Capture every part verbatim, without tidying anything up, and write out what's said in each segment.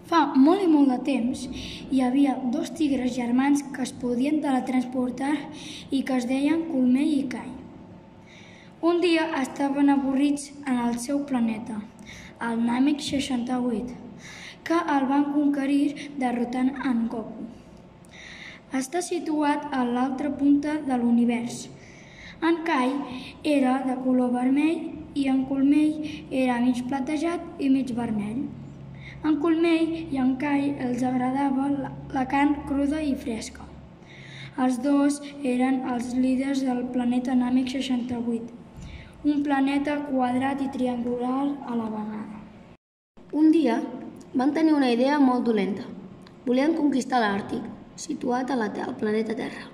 Fa molt i molt de temps hi havia dos tigres germans que es podien teletransportar i que es deien Colmell i Cai. Un dia estaven avorrits en el seu planeta, el Namek seixanta-vuit, que el van conquerir derrotant en Goku. Està situat a l'altra punta de l'univers. En Cai era de color vermell i en Colmell era mig platejat i mig vermell. En Colmell i en Cai els agradava la carn cruda i fresca. Els dos eren els líders del planeta Namek seixanta-vuit, un planeta quadrat i triangular a la vegada. Un dia van tenir una idea molt dolenta. Volien conquistar l'Àrtic, situat a la, al planeta Terra.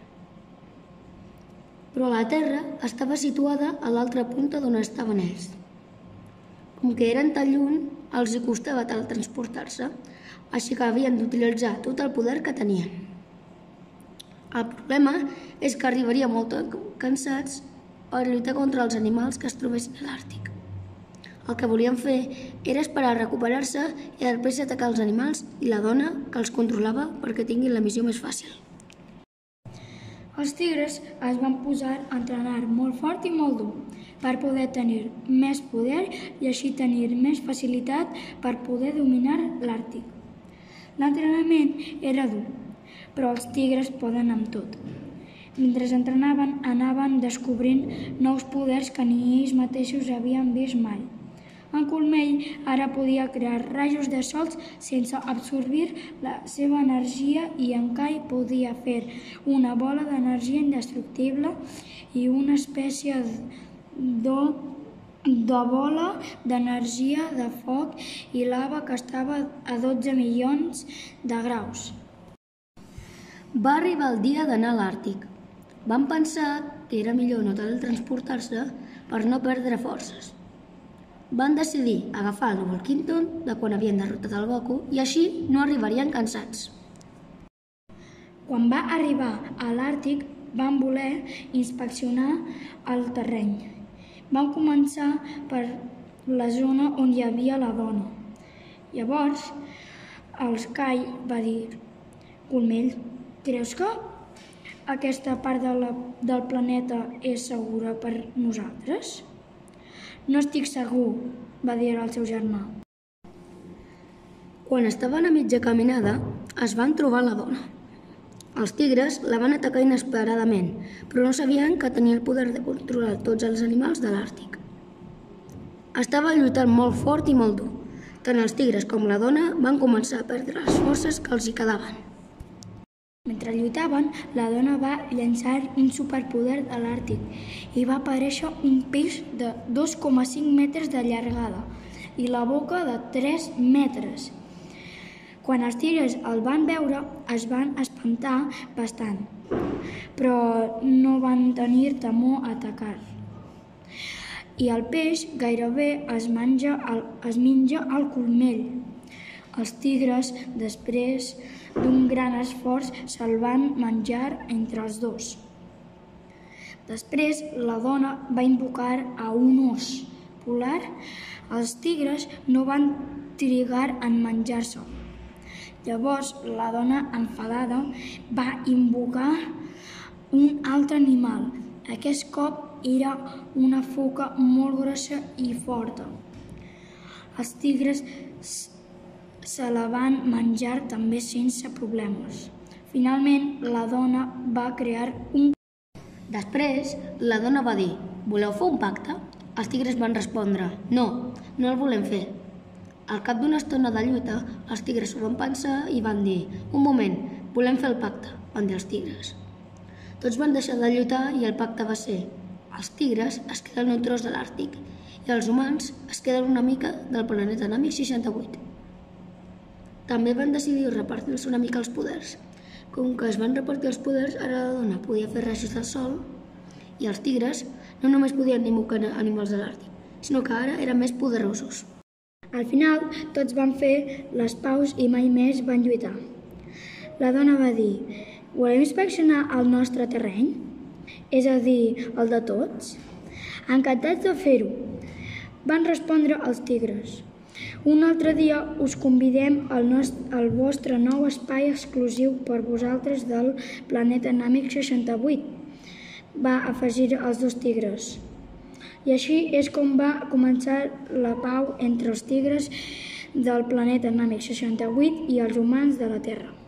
Però la Terra estava situada a l'altra punta d'on estaven ells. Com que eren tan lluny, els hi costava teletransportar-se, així que havien d'utilitzar tot el poder que tenien. El problema és que arribarien molt cansats per lluitar contra els animals que es trobessin a l'Àrtic. El que volien fer era esperar a recuperar-se i després atacar els animals i la dona que els controlava perquè tinguin la missió més fàcil. Els tigres es van posar a entrenar molt fort i molt dur per poder tenir més poder i així tenir més facilitat per poder dominar l'Àrtic. L'entrenament era dur, però els tigres poden amb tot. Mentre entrenaven, anaven descobrint nous poders que ni ells mateixos havien vist mai. En Colmell ara podia crear rajos de sol sense absorbir la seva energia i en Cai podia fer una bola d'energia indestructible i una espècie de, de bola d'energia de foc i lava que estava a dotze milions de graus. Va arribar el dia d'anar a l'Àrtic. Van pensar que era millor no teletransportar-se per no perdre forces. Van decidir agafar el núvol Quinton de quan havien derrotat el Goku i així no arribarien cansats. Quan va arribar a l'Àrtic van voler inspeccionar el terreny. Van començar per la zona on hi havia la dona. Llavors, el Cai va dir: Colmell, creus que aquesta part de la, del planeta és segura per nosaltres? No estic segur, va dir el seu germà. Quan estaven a mitja caminada, es van trobar la dona. Els tigres la van atacar inesperadament, però no sabien que tenia el poder de controlar tots els animals de l'Àrtic. Estava lluitant molt fort i molt dur. Tant els tigres com la dona van començar a perdre les forces que els hi quedaven. Mentre lluitaven, la dona va llançar un superpoder a l'Àrtic i va aparèixer un peix de dos coma cinc metres de llargada i la boca de tres metres. Quan els tigres el van veure, es van espantar bastant, però no van tenir temor a atacar. I el peix gairebé es menja el, es menja el Colmell. Els tigres, després d'un gran esforç, se'l van menjar entre els dos. Després, la dona va invocar a un os polar. Els tigres no van trigar en menjar-se. Llavors, la dona, enfadada, va invocar un altre animal. Aquest cop era una foca molt grossa i forta. Els tigres se la van menjar també sense problemes. Finalment, la dona va crear un... Després, la dona va dir: voleu fer un pacte? Els tigres van respondre: no, no el volem fer. Al cap d'una estona de lluita, els tigres s'ho van pensar i van dir: un moment, volem fer el pacte, van dir els tigres. Tots van deixar de lluitar i el pacte va ser: els tigres es queden un tros de l'Àrtic i els humans es queden una mica del planeta Namek seixanta-vuit. També van decidir repartir-se una mica els poders. Com que es van repartir els poders, ara la dona podia fer rajos del sol i els tigres no només podien invocar animals de l'Àrtic, sinó que ara eren més poderosos. Al final, tots van fer les paus i mai més van lluitar. La dona va dir: volem inspeccionar el nostre terreny? És a dir, el de tots? Encantats de fer-ho, van respondre els tigres. Un altre dia us convidem al, nostre, al vostre nou espai exclusiu per vosaltres del planeta Namek seixanta-vuit, va afegir els dos tigres. I així és com va començar la pau entre els tigres del planeta Namek seixanta-vuit i els humans de la Terra.